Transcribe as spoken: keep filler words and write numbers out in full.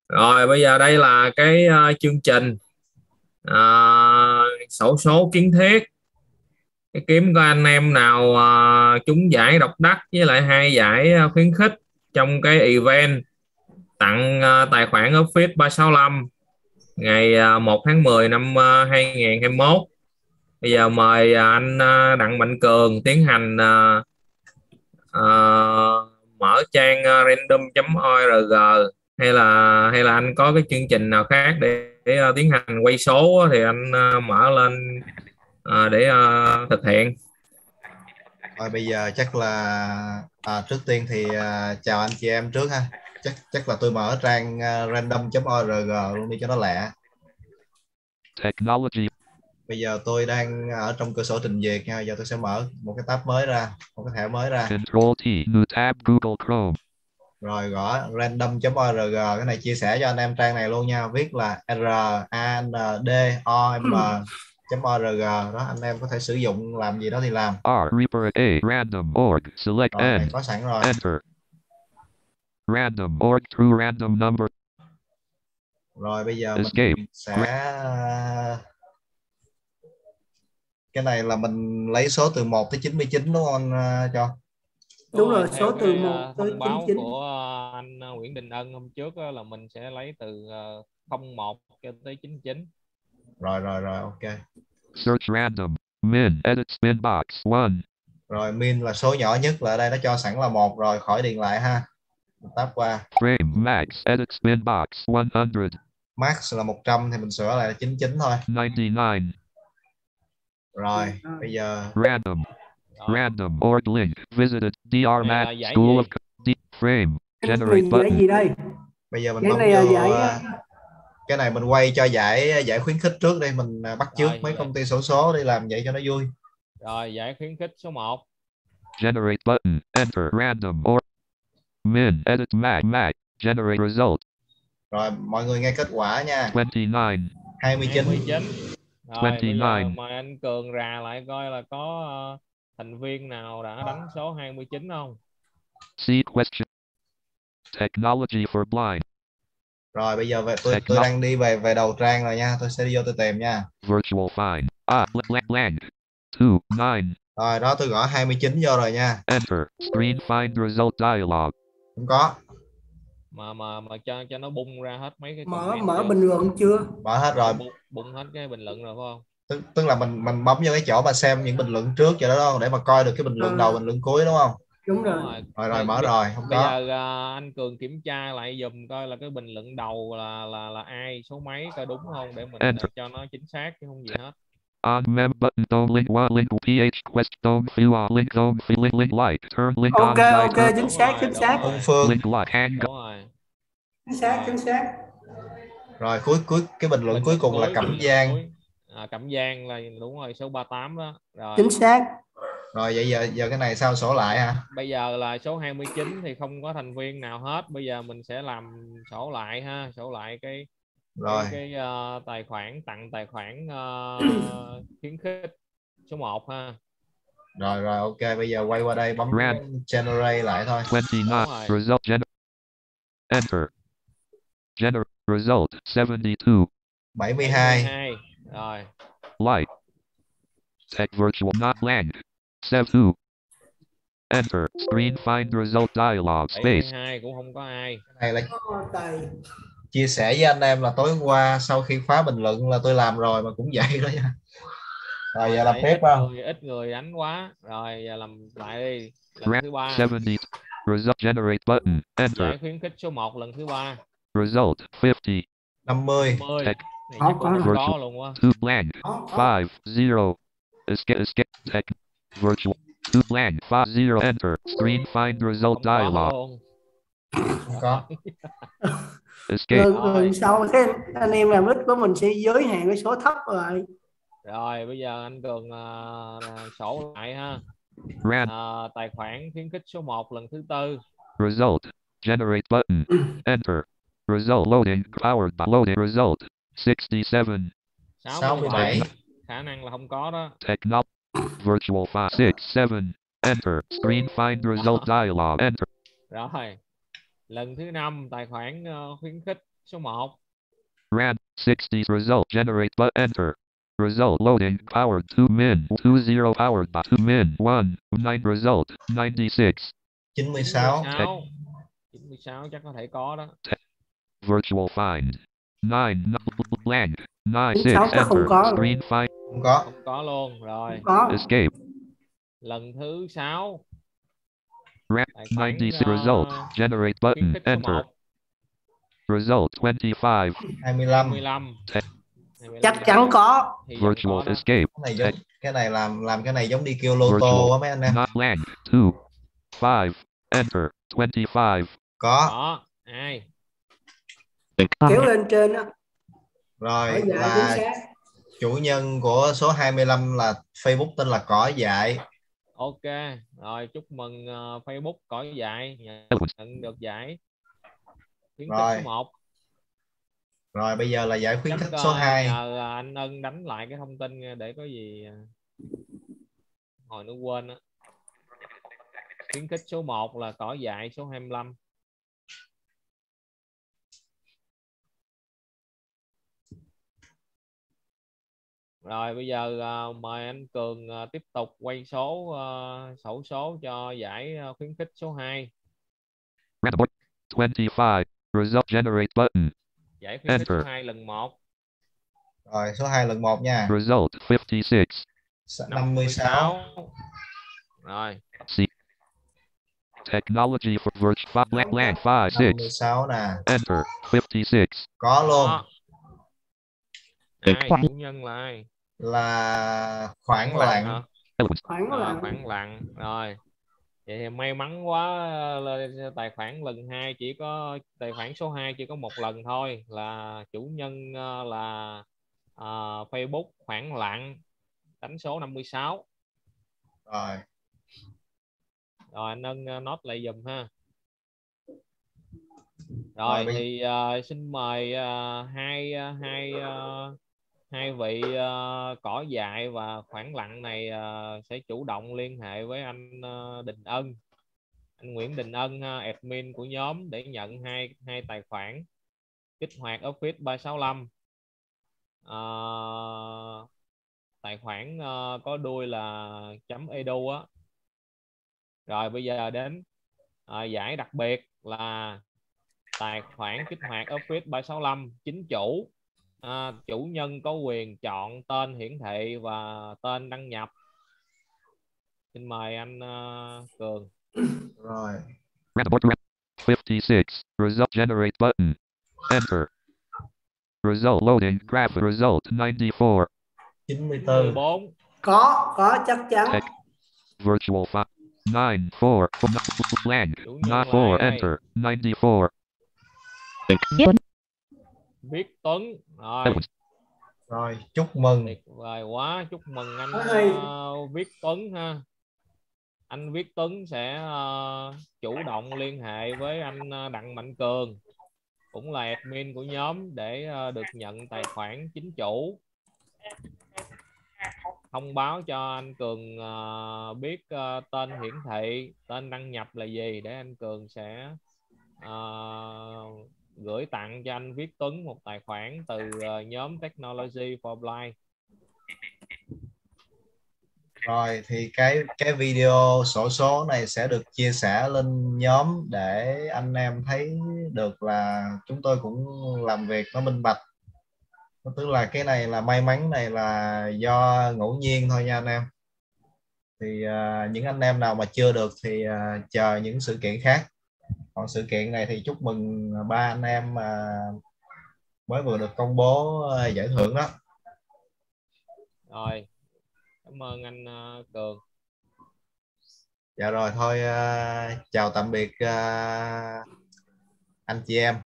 Rồi bây giờ đây là cái ờ, chương trình ờ, xổ số kiến thiết. Cái kiếm có anh em nào ờ, trúng giải độc đắc với lại hai giải ờ, khuyến khích trong cái event tặng ờ, tài khoản Office ba sáu lăm ngày ờ, một tháng mười năm uh, hai không hai mốt. Bây giờ mời ờ, anh ờ, Đặng Mạnh Cường tiến hành ờ, ờ, mở trang ờ, random chấm org, hay là hay là anh có cái chương trình nào khác để, để ờ, tiến hành quay số á, thì anh ờ, mở lên ờ, để ờ, thực hiện. Rồi bây giờ chắc là à, trước tiên thì à, chào anh chị em trước ha. Chắc chắc là tôi mở trang à, random chấm org luôn đi cho nó lẹ. Technology. Bây giờ tôi đang ở trong cửa sổ trình duyệt nha. Giờ tôi sẽ mở một cái tab mới ra, một cái thẻ mới ra. Control T. New tab Google Chrome. Rồi gõ random chấm org, cái này chia sẻ cho anh em trang này luôn nha. Viết là R A N D O M chấm org đó, anh em có thể sử dụng làm gì đó thì làm. R. Reaper A. Random org. Select Rồi này N. có sẵn rồi. Enter. Random org. True random number. Rồi bây giờ Escape. mình sẽ cái này là mình lấy số từ một tới chín mươi chín đúng không anh uh, cho? Đúng rồi, theo số từ cái một uh, tới thông chín báo chín. của uh, anh uh, Nguyễn Đình Ân hôm trước uh, là mình sẽ lấy từ uh, không một cho tới chín chín. Rồi rồi rồi ok. Search random. Min. Edit spin box. one. Rồi min là số nhỏ nhất, là ở đây nó cho sẵn là một rồi, khỏi điền lại ha. Mình tab qua. Frame. Max. Edit spin box. one hundred. Max là một trăm thì mình sửa lại là chín mươi chín thôi. ninety-nine. Rồi bây giờ Random. Rồi. Random org link. Visited. dr Này là mat. giải School gì? of D. Frame. Cái Generate này button. giải gì đây? bây giờ mình Cái bấm này là vô giải uh, cái này mình quay cho giải giải khuyến khích trước đây, mình uh, bắt chước Rồi, mấy dạ. công ty xổ số đi làm vậy cho nó vui. Rồi giải khuyến khích số một. Generate button. Enter. Random or min. Edit max. Max. Generate result. Rồi mọi người nghe kết quả nha. twenty-nine. hai mươi chín. hai mươi chín. Rồi bây giờ twenty-nine. mời anh Cường rà lại coi là có uh, thành viên nào đã đánh số hai mươi chín không? See question. Technology for blind. Rồi bây giờ về tôi tôi đang đi về về đầu trang rồi nha, tôi sẽ đi vô tôi tìm nha. Virtual find. Ah, blank blank. two nine. Rồi đó, tôi gõ hai mươi chín vô rồi nha. Enter. Screen find result dialog. Không có. Mà mà mà cho cho nó bung ra hết mấy cái Mở comment mở chưa? bình luận chưa? Mở hết rồi. Bung, bung hết cái bình luận rồi phải không? Tức, tức là mình mình bấm vô cái chỗ mà xem những bình luận trước vậy đó đúng không? Để mà coi được cái bình luận À, đầu, bình luận cuối đúng không? đúng rồi. Đúng rồi. Rồi rồi Bây, mở bây, rồi, không bây có. giờ uh, anh Cường kiểm tra lại dùm coi là cái bình luận đầu là là là ai, số mấy, coi đúng không để mình uh, cho nó chính xác chứ không gì hết. On mem button don't link one link ph quest don't fill on link don't fill link link like turn link on Ok right ok, turn chính Đúng xác rồi, chính đúng xác. Ung rồi. Phương. link like hang. Đúng rồi. Chính xác Rồi. chính xác. Rồi cuối cuối cái bình luận Bình cuối luận cùng cuối, là bình Cẩm luận Giang. cuối. À, Cẩm Giang là đúng rồi, số ba mươi tám đó. Rồi. Chính xác. Rồi vậy giờ giờ cái này sao sổ lại hả? Bây giờ là số hai mươi chín thì không có thành viên nào hết. Bây giờ mình sẽ làm sổ lại ha, sổ lại cái Rồi. cái, cái uh, tài khoản tặng tài khoản uh, khuyến khích số một ha. Rồi rồi ok, bây giờ quay qua đây bấm Red. generate lại thôi. twenty-nine. Result gener. Enter. Gener. Result seventy-two. bảy mươi hai. bảy mươi hai. Rồi. Light. Tech virtual not blank. seventy-two. Enter. Screen find result dialog space. bảy mươi hai cũng không có ai. Cái này là chia sẻ với anh em là tối hôm qua sau khi khóa bình luận là tôi làm rồi mà cũng vậy đó nha. Rồi giờ làm tiếp không? Người, ít người đánh quá. Rồi giờ làm lại đi. Lần Red. thứ ba. seventy. Result generate button. Enter. Giải khuyến khích số một lần thứ ba. Result fifty. năm mươi. năm mươi. Tech. Này chắc cũng không có luôn quá. two blank. five zero. Escape escape tech. Virtual. two blank. five zero. Enter. Screen find result Không có dialog. luôn. Không có. Escape. Lần, lần sau thế anh em làm ít của mình sẽ giới hạn cái số thấp rồi. Rồi bây giờ anh Cường uh, sổ lại ha. Red. Uh, tài khoản khuyến khích số một lần thứ tư. Result. Generate button. Enter. Result loading. Powered by loading result. sixty-seven. sáu mươi bảy. Khả năng là không có đó. Techno. Virtual five six seven. Enter. Screen find result dialog. Enter. Rồi. Lần thứ năm tài khoản uh, khuyến khích số một. Ran sixty result generate but enter. Result loading powered two min two zero powered by two min one nine result ninety-six. chín mươi sáu. chín mươi sáu chắc có thể có đó. Virtual find nine blank nine chín six sáu chắc không enter có rồi. screen find Không có. Không có luôn rồi. Không có. escape. Lần thứ sáu. Ran Tài khoản, ninety-six uh, result generate khuyến button khích số enter. một. Result twenty-five. hai mươi lăm. hai mươi lăm. Chắc chắn có. Virtual có escape. Cái này giống cái này làm làm cái này giống đi kêu lô tô Virtual á mấy anh em. not blank two five enter twenty-five. Có. Có. Ai? Kéo lên trên á. Rồi Cỏ dại là chính xác. chủ nhân của số hai mươi lăm là Facebook tên là Cỏ Dại. Ok. Rồi chúc mừng uh, Facebook Cỏ Dại nhận được giải khuyến khích Rồi. số một. Rồi bây giờ là giải khuyến Chắc, khích uh, số hai. nhờ anh Ân đánh lại cái thông tin để có gì uh, hồi nữa quên á. Khuyến khích số một là Cỏ Dại số hai mươi lăm. Rồi bây giờ uh, mời anh Cường uh, tiếp tục quay số uh, sổ số cho giải uh, khuyến khích số hai. twenty-five result generate button. Giải khuyến khích enter. số hai lần một. Rồi số hai lần một nha. Result fifty-six. năm mươi sáu. Rồi. C. Technology for virtual blank blank five six. năm mươi sáu nè. Enter fifty-six. Có luôn. Đó. Ai chủ nhân là ai? Là Khoảng Lặng. hả? Khoảng Rồi, Lặng. Khoảng Lặng. Rồi. Vậy thì may mắn quá, tài khoản lần hai chỉ có tài khoản số hai chỉ có một lần thôi, là chủ nhân là uh, Facebook Khoảng Lặng, đánh số năm mươi sáu. Rồi. Rồi anh Ân note lại dùm ha. Rồi, rồi thì uh, xin mời uh, hai hai uh, hai vị uh, Cỏ Dại và Khoảng Lặng này uh, sẽ chủ động liên hệ với anh uh, Đình Ân, anh Nguyễn Đình Ân, uh, admin của nhóm, để nhận hai hai tài khoản kích hoạt Office ba sáu lăm. Uh, tài khoản uh, có đuôi là .edu á. Rồi bây giờ đến uh, giải đặc biệt là tài khoản kích hoạt Office ba sáu lăm chính chủ. À, chủ nhân có quyền chọn tên hiển thị và tên đăng nhập. Xin mời anh uh, Cường. Rồi. fifty-six result generate button enter. Result loading graph result ninety-four. chín mươi tư. mười bốn. Có, có chắc chắn. Tech. Virtual five nine four blank not four enter ninety-four. Viết Tuấn. Rồi. Rồi, chúc mừng. Tuyệt vời quá, chúc mừng anh uh, Viết Tuấn ha. Anh Viết Tuấn sẽ uh, chủ động liên hệ với anh uh, Đặng Mạnh Cường, cũng là admin của nhóm, để uh, được nhận tài khoản chính chủ. Thông báo cho anh Cường uh, biết uh, tên hiển thị, tên đăng nhập là gì, để anh Cường sẽ uh, gửi tặng cho anh Viết Tuấn một tài khoản từ uh, nhóm Technology for Blind. Rồi thì cái cái video sổ số này sẽ được chia sẻ lên nhóm để anh em thấy được là chúng tôi cũng làm việc nó minh bạch. Tức là cái này là may mắn, này là do ngẫu nhiên thôi nha anh em. Thì uh, những anh em nào mà chưa được thì uh, chờ những sự kiện khác. Còn sự kiện này thì chúc mừng ba anh em mà mới vừa được công bố uh, giải thưởng đó. Rồi, cảm ơn anh uh, Cường. Dạ rồi thôi, uh, chào tạm biệt uh, anh chị em.